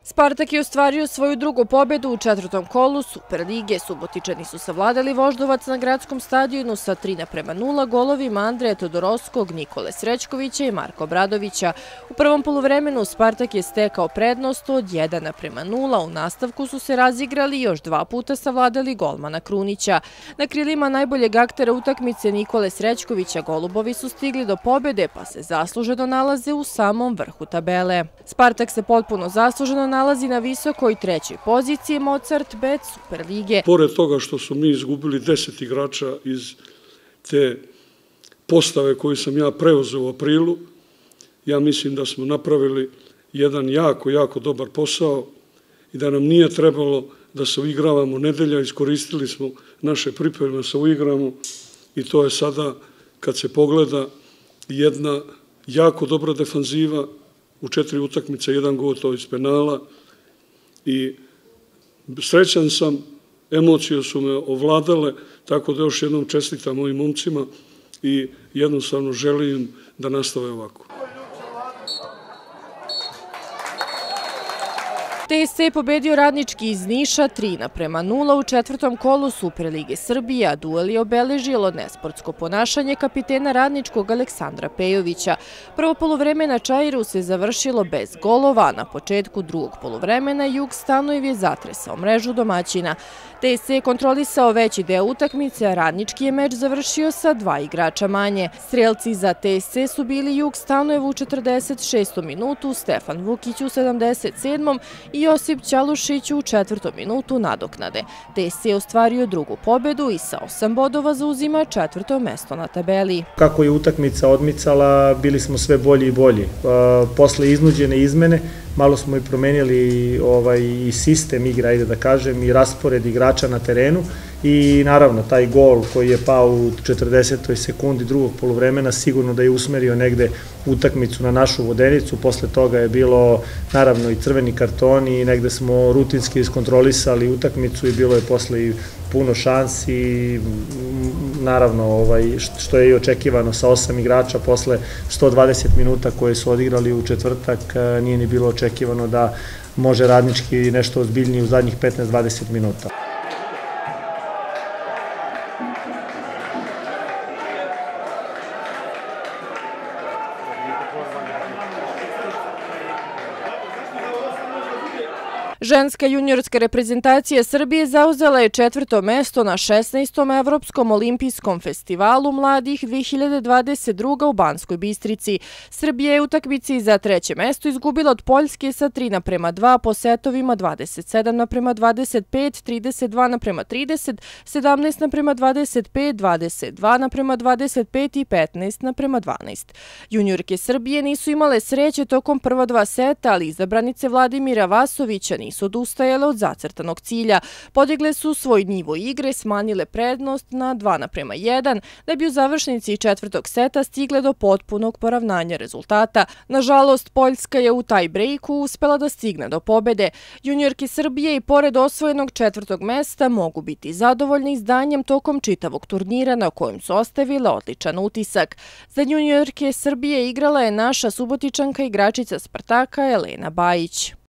Spartak je ostvario svoju drugu pobedu u četvrtom kolu Superlige. Subotičani su savladali Voždovac na gradskom stadionu sa 3:0 golovima Andreja Todorovskog, Nikole Srećkovića i Marka Obradovića. U prvom poluvremenu Spartak je stekao prednost od 1:0. U nastavku su se razigrali i još dva puta savladali golmana Krunića. Na krilima najboljeg aktera utakmice Nikole Srećkovića Golubovi su stigli do pobede pa se zasluženo nalaze u samom vrhu tabele. Spartak se potpuno zasluženo nalazi na visokoj trećoj poziciji Mozart Bet Superlige. Pored toga što su mi izgubili 10 igrača iz te postave koju sam ja preuzeo u aprilu, ja mislim da smo napravili jedan jako dobar posao i da nam nije trebalo da se uigravamo nedelja, iskoristili smo naše pripreme da se uigramo i to je sada, kad se pogleda, jedna jako dobra defanziva, u 4 utakmice 1 gol, to iz penala, i srećan sam, emocije su me ovladale, tako da još jednom čestitam ovim momcima i jednostavno želim da nastave ovako. TSC je pobedio Radnički iz Niša 3:0 u četvrtom kolu Superlige Srbije, a duel je obeležilo nesportsko ponašanje kapitena Radničkog Aleksandra Pejovića. Prvo poluvreme na Čairu se završilo bez golova, a na početku drugog poluvremena Jug Stanojev je zatresao mrežu domaćina. TSC je kontrolisao veći deo utakmice, a Radnički je meč završio sa 2 igrača manje. Strelci za TSC su bili Jug Stanojev u 46. minutu, Stefan Vukić u 77. i Josip Ćalušić u 4. minutu nadoknade. TSC je ostvario drugu pobedu i sa 8 bodova zauzima 4. mesto na tabeli. Kako je utakmica odmicala, bili smo sve bolji i bolji. Posle iznuđene izmene, malo smo i promenili i sistem igre, ajde da kažem, i raspored igrača na terenu i naravno taj gol koji je pao u 40. sekundi drugog poluvremena sigurno da je usmerio negde utakmicu na našu vodenicu. Posle toga je bilo naravno i crveni karton i negde smo rutinski iskontrolisali utakmicu i bilo je posle i puno šansi, naravno što je i očekivano sa 8 igrača posle 120 minuta koje su odigrali u četvrtak, nije ni bilo očekivano da može Radnički nešto ozbiljnije u zadnjih 15-20 minuta. Ženska juniorska reprezentacija Srbije zauzela je 4. mesto na 16. Evropskom olimpijskom festivalu mladih 2022. u Banskoj Bistrici. Srbija je u utakmici za 3. mesto izgubila od Poljske sa 3:2 po setovima 27:25, 32:30, 17:25, 22:25 i 15:12. Juniorke Srbije nisu imale sreće tokom prva 2 seta, ali izabranice Vladimira Vasovića nisu odustajale od zacrtanog cilja. Podigle su svoj nivo igre, smanjile prednost na 2:1, da bi u završnici četvrtog seta stigle do potpunog poravnanja rezultata. Nažalost, Poljska je u taj brejku uspela da stigne do pobede. Juniorke Srbije i pored osvojenog 4. mesta mogu biti zadovoljni izdanjem tokom čitavog turnira na kojem su ostavile odličan utisak. Za juniorke Srbije igrala je naša Subotičanka igračica Spartaka Elena Bajić.